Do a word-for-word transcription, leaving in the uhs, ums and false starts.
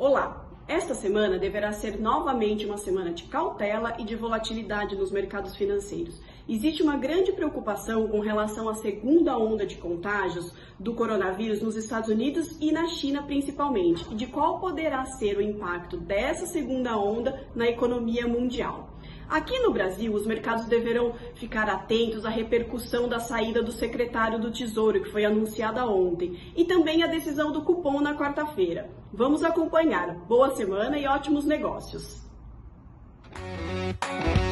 Olá! Esta semana deverá ser novamente uma semana de cautela e de volatilidade nos mercados financeiros. Existe uma grande preocupação com relação à segunda onda de contágios do coronavírus nos Estados Unidos e na China principalmente, e de qual poderá ser o impacto dessa segunda onda na economia mundial. Aqui no Brasil, os mercados deverão ficar atentos à repercussão da saída do secretário do Tesouro, que foi anunciada ontem, e também a decisão do cupom na quarta-feira. Vamos acompanhar. Boa semana e ótimos negócios!